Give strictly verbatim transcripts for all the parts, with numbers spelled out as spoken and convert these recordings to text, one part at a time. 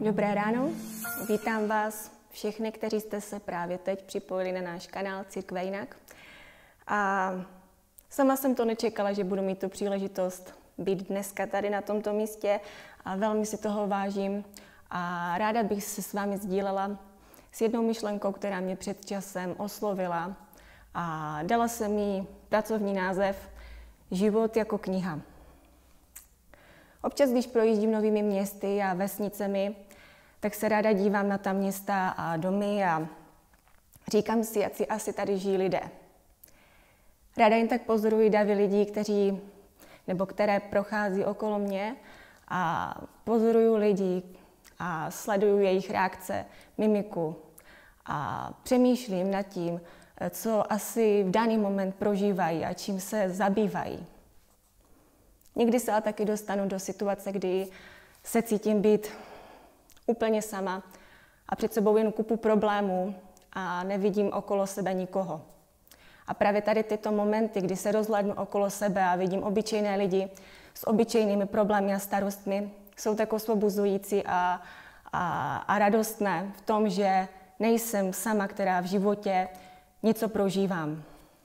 Dobré ráno, vítám vás všechny, kteří jste se právě teď připojili na náš kanál Církve jinak. A sama jsem to nečekala, že budu mít tu příležitost být dneska tady na tomto místě a velmi si toho vážím a ráda bych se s vámi sdílela s jednou myšlenkou, která mě před časem oslovila a dala jsem jí pracovní název Život jako kniha. Občas, když projíždím novými městy a vesnicemi, tak se ráda dívám na ta města a domy a říkám si, jak si asi tady žijí lidé. Ráda jen tak pozoruji davy lidí, kteří, nebo které prochází okolo mě a pozoruju lidi a sleduju jejich reakce, mimiku a přemýšlím nad tím, co asi v daný moment prožívají a čím se zabývají. Někdy se ale taky dostanu do situace, kdy se cítím být úplně sama a před sebou jen kupu problémů a nevidím okolo sebe nikoho. A právě tady tyto momenty, kdy se rozhlédnu okolo sebe a vidím obyčejné lidi s obyčejnými problémy a starostmi, jsou tak osvobozující a, a, a radostné v tom, že nejsem sama, která v životě něco prožívám.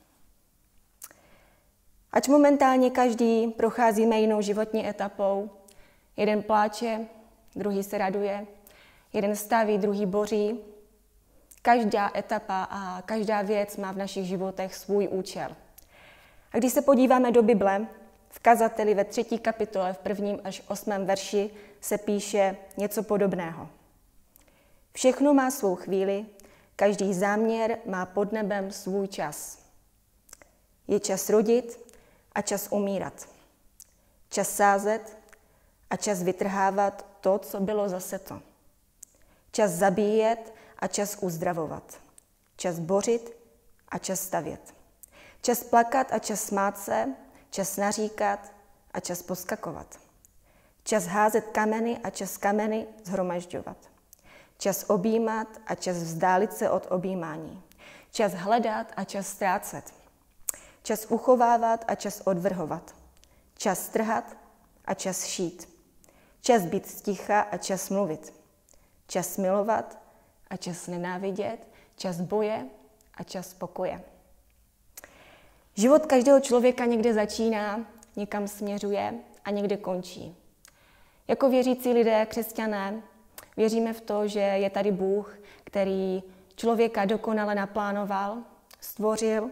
Ač momentálně každý procházíme jinou životní etapou, jeden pláče, druhý se raduje, jeden staví, druhý boří. Každá etapa a každá věc má v našich životech svůj účel. A když se podíváme do Bible, v Kazateli ve třetí kapitole, v prvním až osmém verši se píše něco podobného. Všechno má svou chvíli, každý záměr má pod nebem svůj čas. Je čas rodit a čas umírat. Čas sázet a čas vytrhávat to, co bylo zaseto. Čas zabíjet a čas uzdravovat. Čas bořit a čas stavět. Čas plakat a čas smát se, čas naříkat a čas poskakovat. Čas házet kameny a čas kameny shromažďovat. Čas objímat a čas vzdálit se od objímání. Čas hledat a čas ztrácet. Čas uchovávat a čas odvrhovat. Čas strhat a čas šít. Čas být sticha a čas mluvit. Čas milovat a čas nenávidět. Čas boje a čas pokoje. Život každého člověka někde začíná, někam směřuje a někde končí. Jako věřící lidé, křesťané, věříme v to, že je tady Bůh, který člověka dokonale naplánoval, stvořil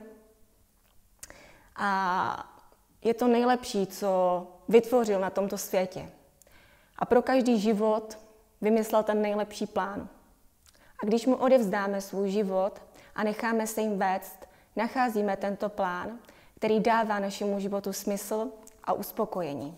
a je to nejlepší, co vytvořil na tomto světě. A pro každý život vymyslel ten nejlepší plán. A když mu odevzdáme svůj život a necháme se jim vést, nacházíme tento plán, který dává našemu životu smysl a uspokojení.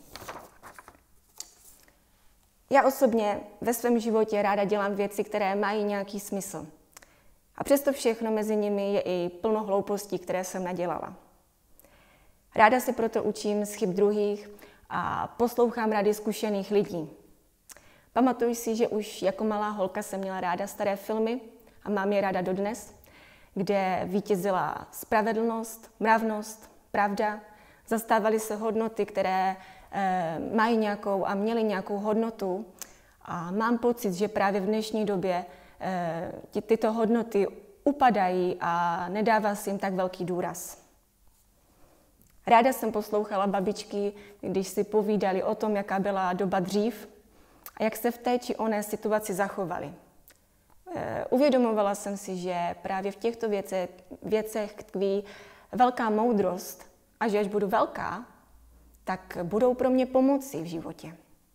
Já osobně ve svém životě ráda dělám věci, které mají nějaký smysl. A přesto všechno mezi nimi je i plno hloupostí, které jsem nadělala. Ráda se proto učím z chyb druhých a poslouchám rady zkušených lidí. Pamatuju si, že už jako malá holka jsem měla ráda staré filmy a mám je ráda dodnes, kde vítězila spravedlnost, mravnost, pravda, zastávaly se hodnoty, které e, mají nějakou a měly nějakou hodnotu. A mám pocit, že právě v dnešní době e, ty, tyto hodnoty upadají a nedává se jim tak velký důraz. Ráda jsem poslouchala babičky, když si povídali o tom, jaká byla doba dřív a jak se v té či oné situaci zachovali. E, uvědomovala jsem si, že právě v těchto věcech, věcech tkví velká moudrost a že až budu velká, tak budou pro mě pomoci v životě.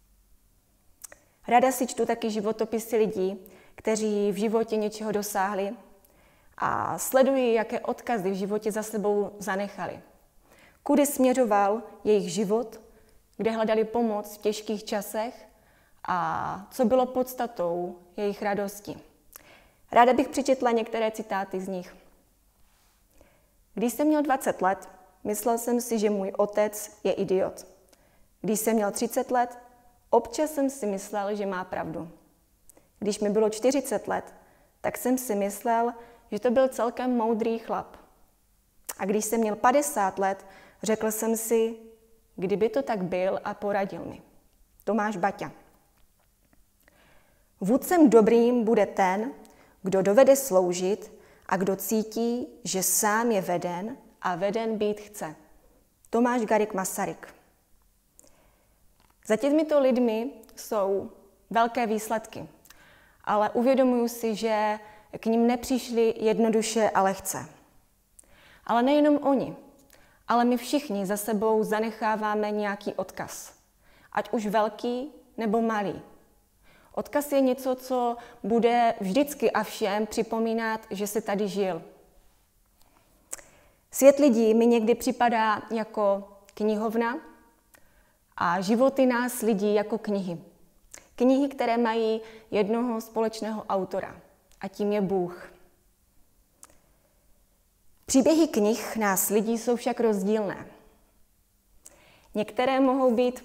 Ráda si čtu taky životopisy lidí, kteří v životě něčeho dosáhli a sleduji, jaké odkazy v životě za sebou zanechali. Kudy směřoval jejich život, kde hledali pomoc v těžkých časech a co bylo podstatou jejich radosti. Ráda bych přečetla některé citáty z nich. Když jsem měl dvacet let, myslel jsem si, že můj otec je idiot. Když jsem měl třicet let, občas jsem si myslel, že má pravdu. Když mi bylo čtyřicet let, tak jsem si myslel, že to byl celkem moudrý chlap. A když jsem měl padesát let, řekl jsem si, kdyby to tak byl a poradil mi. Tomáš Baťa. Vůdcem dobrým bude ten, kdo dovede sloužit a kdo cítí, že sám je veden a veden být chce. Tomáš Garrigue Masaryk. Za těmito lidmi jsou velké výsledky, ale uvědomuji si, že k nim nepřišli jednoduše a lehce. Ale nejenom oni, ale my všichni za sebou zanecháváme nějaký odkaz, ať už velký nebo malý. Odkaz je něco, co bude vždycky a všem připomínat, že se tady žil. Svět lidí mi někdy připadá jako knihovna a životy nás lidí jako knihy. Knihy, které mají jednoho společného autora, a tím je Bůh. Příběhy knih nás lidí jsou však rozdílné. Některé mohou být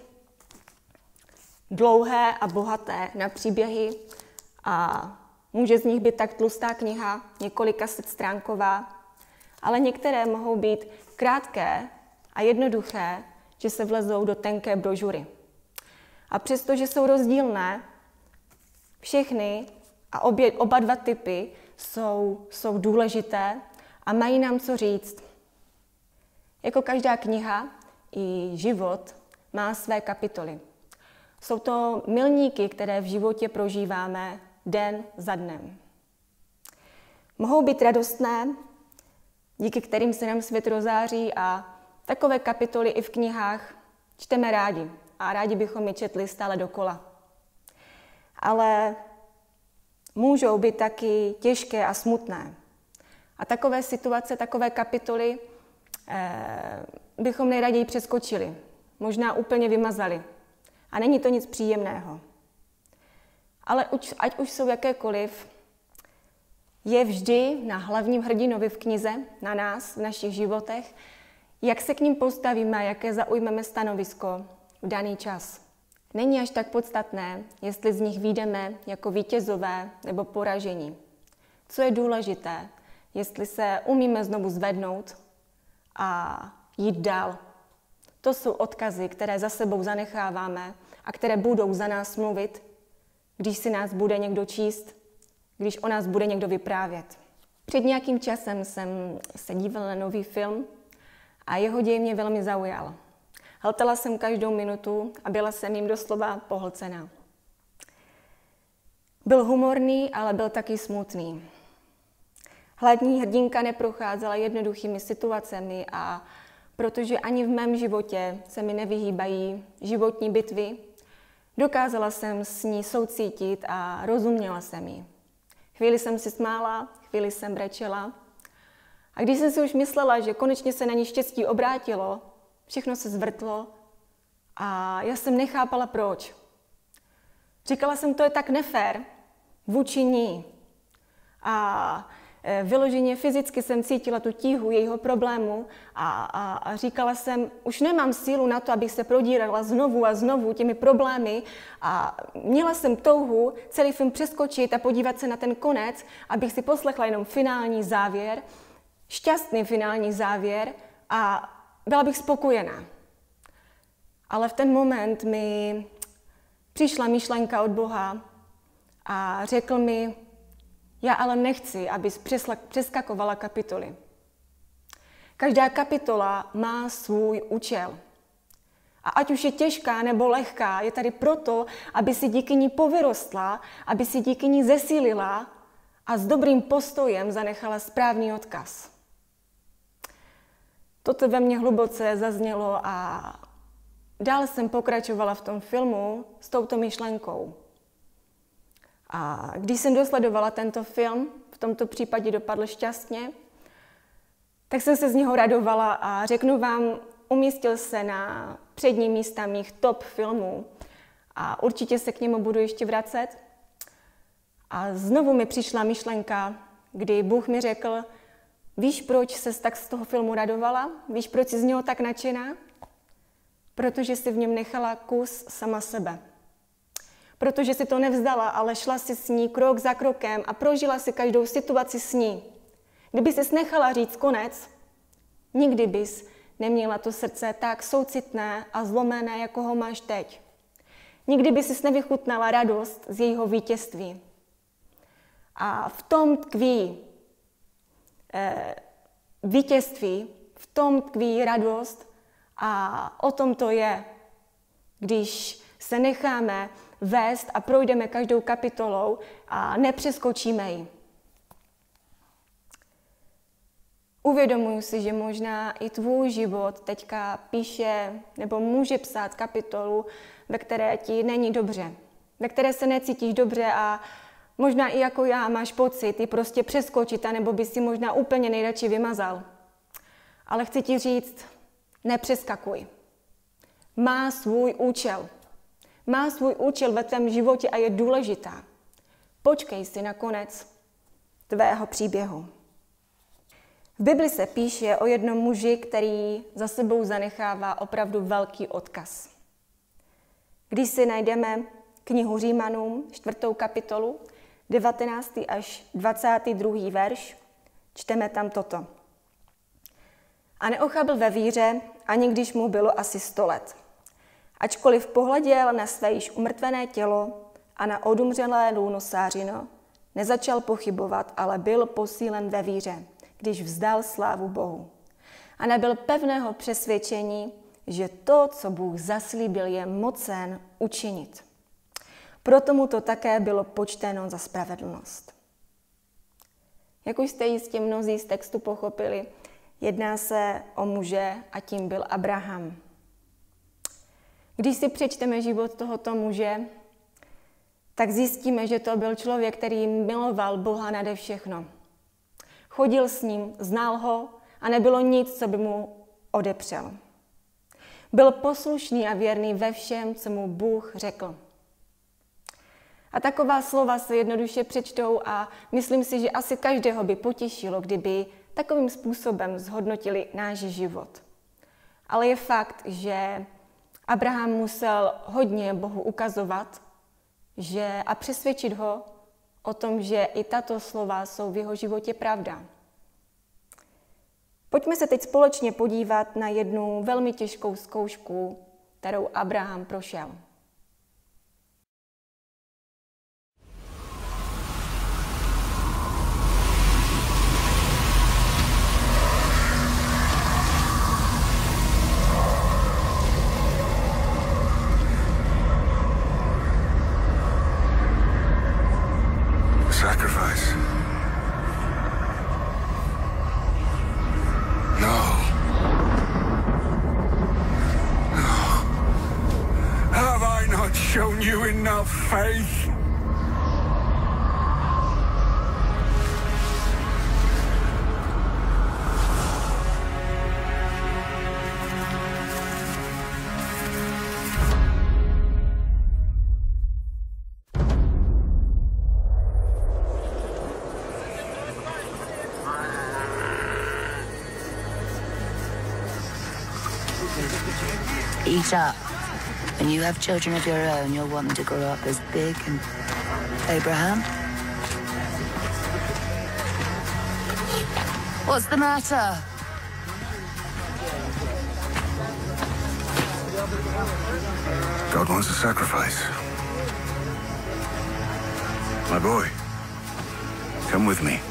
dlouhé a bohaté na příběhy a může z nich být tak tlustá kniha, několika set stránková, ale některé mohou být krátké a jednoduché, že se vlezou do tenké brožury. A přestože jsou rozdílné, všechny a obě, oba dva typy jsou, jsou důležité a mají nám co říct. Jako každá kniha, i život má své kapitoly. Jsou to milníky, které v životě prožíváme den za dnem. Mohou být radostné, díky kterým se nám svět rozáří a takové kapitoly i v knihách čteme rádi a rádi bychom je četli stále dokola. Ale můžou být taky těžké a smutné. A takové situace, takové kapitoly eh, bychom nejraději přeskočili, možná úplně vymazali. A není to nic příjemného. Ale už, ať už jsou jakékoliv, je vždy na hlavním hrdinovi v knize, na nás, v našich životech, jak se k ním postavíme, jaké zaujmeme stanovisko v daný čas. Není až tak podstatné, jestli z nich vyjdeme jako vítězové nebo poražení. Co je důležité, jestli se umíme znovu zvednout a jít dál. To jsou odkazy, které za sebou zanecháváme a které budou za nás mluvit, když si nás bude někdo číst, když o nás bude někdo vyprávět. Před nějakým časem jsem se dívala na nový film a jeho děj mě velmi zaujal. Hltala jsem každou minutu a byla jsem jim doslova pohlcená. Byl humorný, ale byl taky smutný. Hlavní hrdinka neprocházela jednoduchými situacemi a protože ani v mém životě se mi nevyhýbají životní bitvy, dokázala jsem s ní soucítit a rozuměla jsem jí. Chvíli jsem si smála, chvíli jsem brečela. A když jsem si už myslela, že konečně se na ní štěstí obrátilo, všechno se zvrtlo a já jsem nechápala proč. Říkala jsem, to je tak nefér vůči ní. A vyloženě fyzicky jsem cítila tu tíhu jejího problému a, a, a říkala jsem, už nemám sílu na to, abych se prodírala znovu a znovu těmi problémy a měla jsem touhu celý film přeskočit a podívat se na ten konec, abych si poslechla jenom finální závěr, šťastný finální závěr a byla bych spokojená. Ale v ten moment mi přišla myšlenka od Boha a řekl mi, já ale nechci, abys přeskakovala kapitoly. Každá kapitola má svůj účel. A ať už je těžká nebo lehká, je tady proto, aby si díky ní povyrostla, aby si díky ní zesílila a s dobrým postojem zanechala správný odkaz. Toto ve mně hluboce zaznělo a dál jsem pokračovala v tom filmu s touto myšlenkou. A když jsem dosledovala tento film, v tomto případě dopadl šťastně, tak jsem se z něho radovala a řeknu vám, umístil se na přední místa mých top filmů a určitě se k němu budu ještě vracet. A znovu mi přišla myšlenka, kdy Bůh mi řekl, víš, proč ses tak z toho filmu radovala? Víš, proč jsi z něho tak nadšená? Protože jsi v něm nechala kus sama sebe. Protože si to nevzdala, ale šla si s ní krok za krokem a prožila si každou situaci s ní. Kdyby jsi nechala říct konec, nikdy bys neměla to srdce tak soucitné a zlomené, jako ho máš teď. Nikdy by si nevychutnala radost z jejího vítězství. A v tom tkví eh, vítězství, v tom tkví radost a o tom to je, když se necháme vést a projdeme každou kapitolou a nepřeskočíme ji. Uvědomuji si, že možná i tvůj život teďka píše nebo může psát kapitolu, ve které ti není dobře, ve které se necítíš dobře a možná i jako já máš pocit ji prostě přeskočit, anebo by si možná úplně nejradši vymazal. Ale chci ti říct, nepřeskakuj. Má svůj účel. Má svůj účel ve tvém životě a je důležitá. Počkej si na konec tvého příběhu. V Bibli se píše o jednom muži, který za sebou zanechává opravdu velký odkaz. Když si najdeme knihu Římanům, čtvrtou kapitolu, devatenáctý až dvacátý druhý verš, čteme tam toto. A neochabl ve víře, ani když mu bylo asi sto let. Ačkoliv pohleděl na své již umrtvené tělo a na odumřelé lůno sářino, nezačal pochybovat, ale byl posílen ve víře, když vzdal slávu Bohu. A nebyl pevného přesvědčení, že to, co Bůh zaslíbil, je mocen učinit. Proto mu to také bylo počteno za spravedlnost. Jak už jste jistě mnozí z textu pochopili, jedná se o muže a tím byl Abraham. Když si přečteme život tohoto muže, tak zjistíme, že to byl člověk, který miloval Boha nade všechno. Chodil s ním, znal ho a nebylo nic, co by mu odepřel. Byl poslušný a věrný ve všem, co mu Bůh řekl. A taková slova se jednoduše přečtou a myslím si, že asi každého by potěšilo, kdyby takovým způsobem zhodnotili náš život. Ale je fakt, že Abraham musel hodně Bohu ukazovat že, a přesvědčit ho o tom, že i tato slova jsou v jeho životě pravda. Pojďme se teď společně podívat na jednu velmi těžkou zkoušku, kterou Abraham prošel. Sacrifice. No. No. Have I not shown you enough faith? Eat up. When you have children of your own, you'll want them to grow up as big and... Abraham? What's the matter? God wants a sacrifice. My boy, come with me.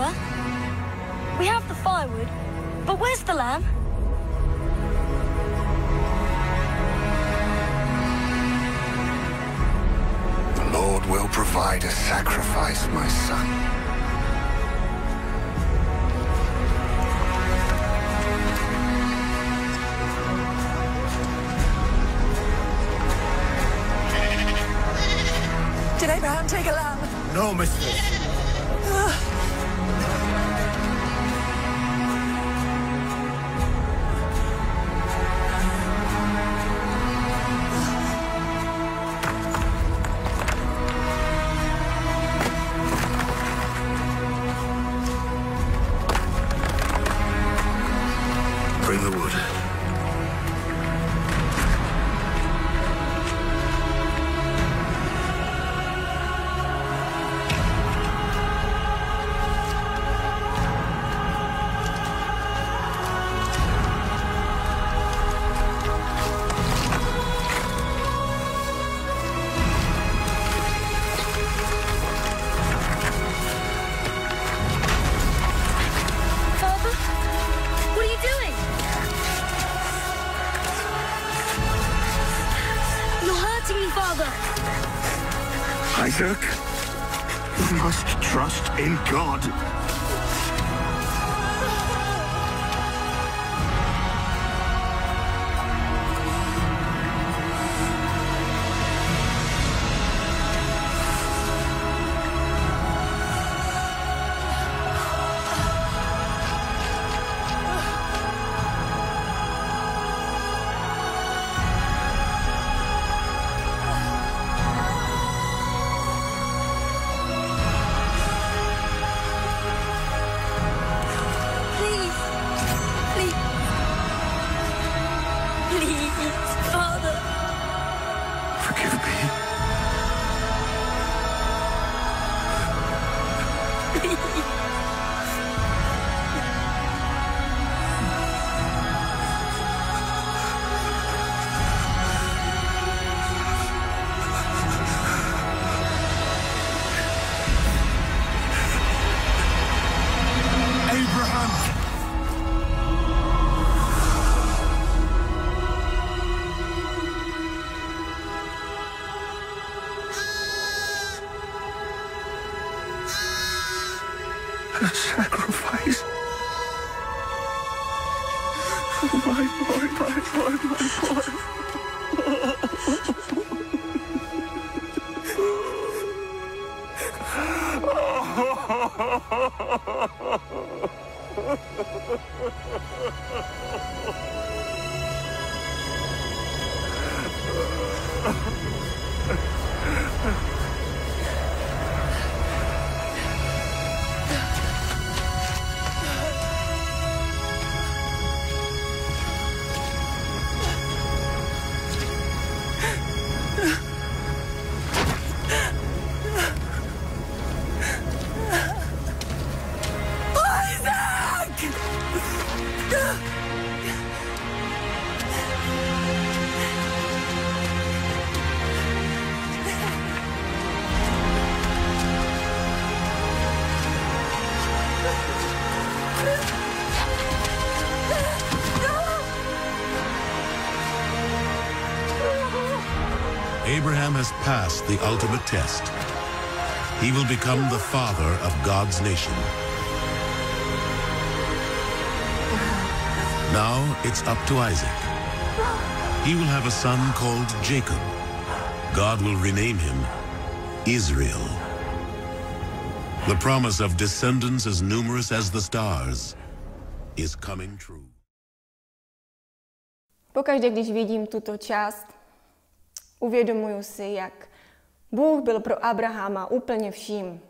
Father. We have the firewood, but where's the lamb? The Lord will provide a sacrifice, my son. Did Abraham take a lamb? No, mistress. Bring the wood. Isaac, you must trust in God. A sacrifice. Oh, my boy, my boy, my boy. Abraham has passed the ultimate test. He will become the father of God's nation. Now it's up to Isaac. He will have a son called Jacob. God will rename him Israel. The promise of descendants as numerous as the stars is coming true. Pokaždé, když vidím tuto část, uvědomuju si, jak Bůh byl pro Abrahama úplně vším.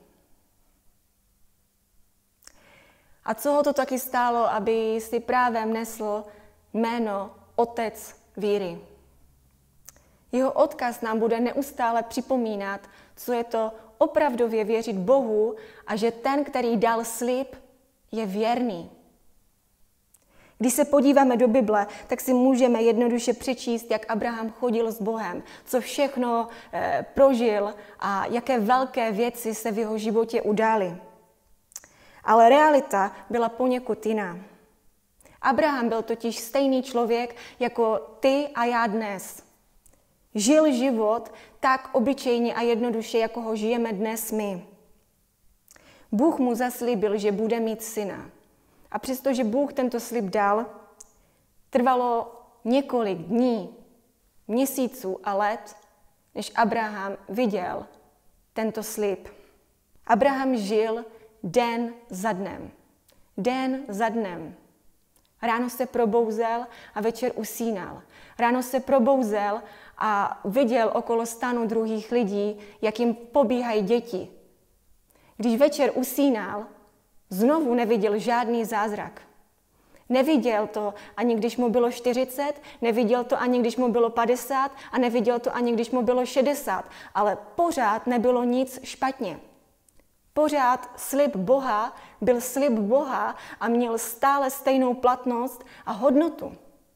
A co ho to taky stálo, aby si právem nesl jméno Otec víry. Jeho odkaz nám bude neustále připomínat, co je to opravdově věřit Bohu a že ten, který dal slib, je věrný. Když se podíváme do Bible, tak si můžeme jednoduše přečíst, jak Abraham chodil s Bohem, co všechno eh, prožil a jaké velké věci se v jeho životě udály. Ale realita byla poněkud jiná. Abraham byl totiž stejný člověk jako ty a já dnes. Žil život tak obyčejně a jednoduše, jako ho žijeme dnes my. Bůh mu zaslíbil, že bude mít syna. A přestože Bůh tento slib dal, trvalo několik dní, měsíců a let, než Abraham viděl tento slib. Abraham žil den za dnem. Den za dnem. Ráno se probouzel a večer usínal. Ráno se probouzel a viděl okolo stanu druhých lidí, jak jim pobíhají děti. Když večer usínal, znovu neviděl žádný zázrak. Neviděl to ani když mu bylo čtyřicet, neviděl to ani když mu bylo padesát a neviděl to ani když mu bylo šedesát, ale pořád nebylo nic špatně. Pořád slib Boha byl slib Boha a měl stále stejnou platnost a hodnotu.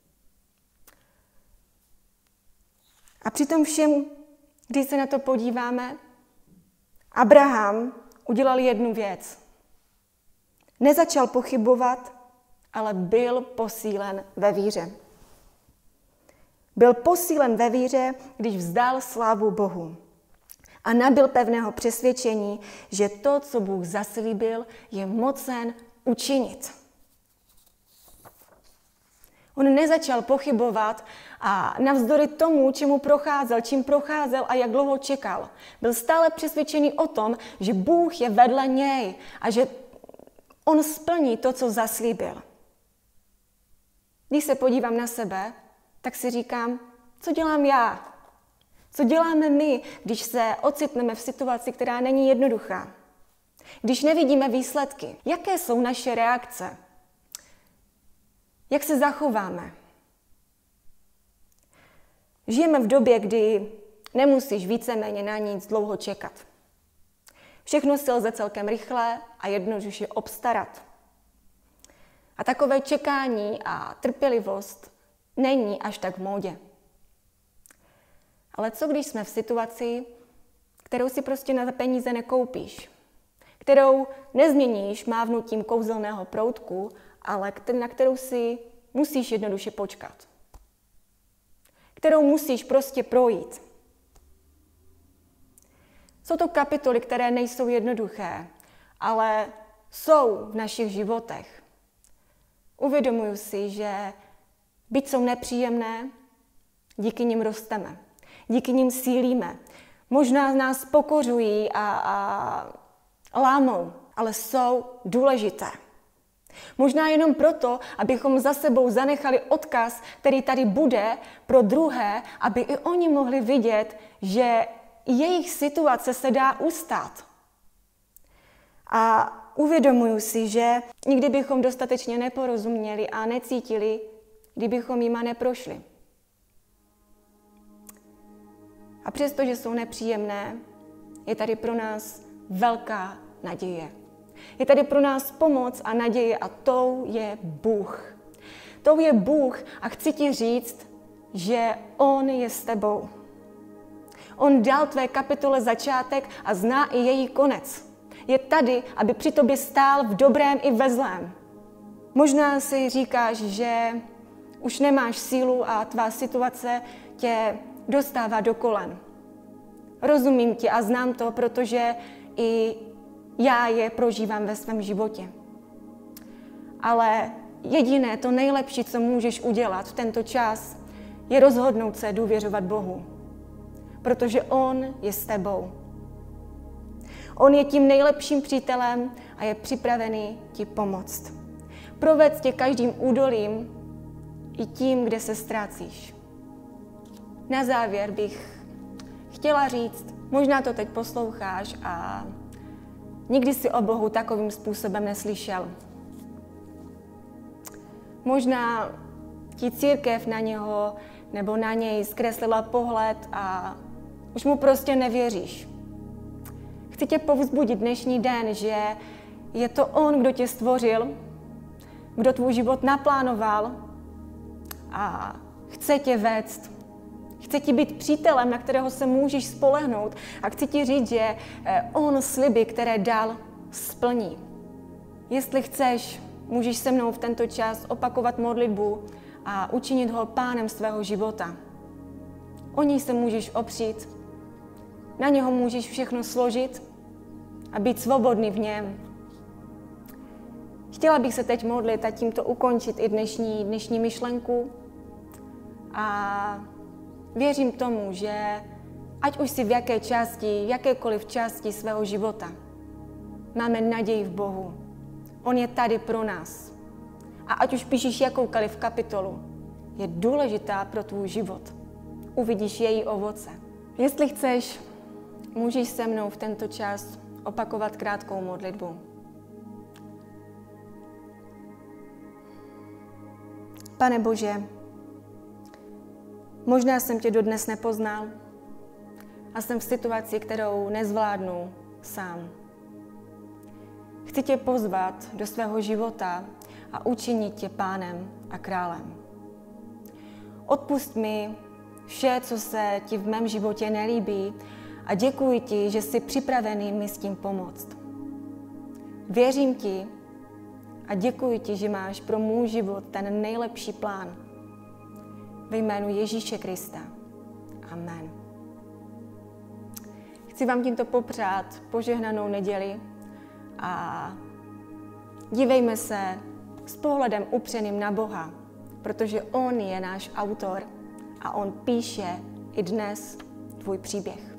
A přitom všem, když se na to podíváme, Abraham udělal jednu věc. Nezačal pochybovat, ale byl posílen ve víře. Byl posílen ve víře, když vzdal slávu Bohu. A nabyl pevného přesvědčení, že to, co Bůh zaslíbil, je mocen učinit. On nezačal pochybovat a navzdory tomu, čemu procházel, čím procházel a jak dlouho čekal, byl stále přesvědčený o tom, že Bůh je vedle něj a že on splní to, co zaslíbil. Když se podívám na sebe, tak si říkám, co dělám já? Co děláme my, když se ocitneme v situaci, která není jednoduchá? Když nevidíme výsledky, jaké jsou naše reakce? Jak se zachováme? Žijeme v době, kdy nemusíš víceméně na nic dlouho čekat. Všechno se lze celkem rychle a jednoduše obstarat. A takové čekání a trpělivost není až tak v módě. Ale co když jsme v situaci, kterou si prostě na peníze nekoupíš, kterou nezměníš mávnutím kouzelného proutku, ale na kterou si musíš jednoduše počkat, kterou musíš prostě projít. Jsou to kapitoly, které nejsou jednoduché, ale jsou v našich životech. Uvědomuji si, že byť jsou nepříjemné, díky nim rosteme. Díky nim sílíme. Možná nás pokořují a, a lámou, ale jsou důležité. Možná jenom proto, abychom za sebou zanechali odkaz, který tady bude pro druhé, aby i oni mohli vidět, že jejich situace se dá ustát. A uvědomuji si, že nikdy bychom dostatečně neporozuměli a necítili, kdybychom jima neprošli. A přestože jsou nepříjemné, je tady pro nás velká naděje. Je tady pro nás pomoc a naděje a tou je Bůh. Tou je Bůh a chci ti říct, že On je s tebou. On dal tvé kapitole začátek a zná i její konec. Je tady, aby při tobě stál v dobrém i ve zlém. Možná si říkáš, že už nemáš sílu a tvá situace tě dostává do kolen. Rozumím ti a znám to, protože i já je prožívám ve svém životě. Ale jediné, to nejlepší, co můžeš udělat v tento čas, je rozhodnout se důvěřovat Bohu. Protože On je s tebou. On je tím nejlepším přítelem a je připravený ti pomoct. Provést tě každým údolím i tím, kde se ztrácíš. Na závěr bych chtěla říct, možná to teď posloucháš a nikdy si o Bohu takovým způsobem neslyšel. Možná ti církev na něho nebo na něj zkreslila pohled a už mu prostě nevěříš. Chci tě povzbudit dnešní den, že je to On, kdo tě stvořil, kdo tvůj život naplánoval a chce tě vést. Chce ti být přítelem, na kterého se můžeš spolehnout a chci ti říct, že On sliby, které dal, splní. Jestli chceš, můžeš se mnou v tento čas opakovat modlitbu a učinit ho pánem svého života. O něj se můžeš opřít, na něho můžeš všechno složit a být svobodný v něm. Chtěla bych se teď modlit a tímto ukončit i dnešní, dnešní myšlenku. A věřím tomu, že ať už si v jaké části, jakékoliv části svého života, máme naději v Bohu. On je tady pro nás. A ať už píšeš jakoukoliv kapitolu, je důležitá pro tvůj život. Uvidíš její ovoce. Jestli chceš, můžeš se mnou v tento čas opakovat krátkou modlitbu. Pane Bože, možná jsem tě dodnes nepoznal a jsem v situaci, kterou nezvládnu sám. Chci tě pozvat do svého života a učinit tě pánem a králem. Odpusť mi vše, co se ti v mém životě nelíbí a děkuji ti, že jsi připravený mi s tím pomoct. Věřím ti a děkuji ti, že máš pro můj život ten nejlepší plán. Ve jménu Ježíše Krista. Amen. Chci vám tímto popřát požehnanou neděli a dívejme se s pohledem upřeným na Boha, protože on je náš autor a on píše i dnes tvůj příběh.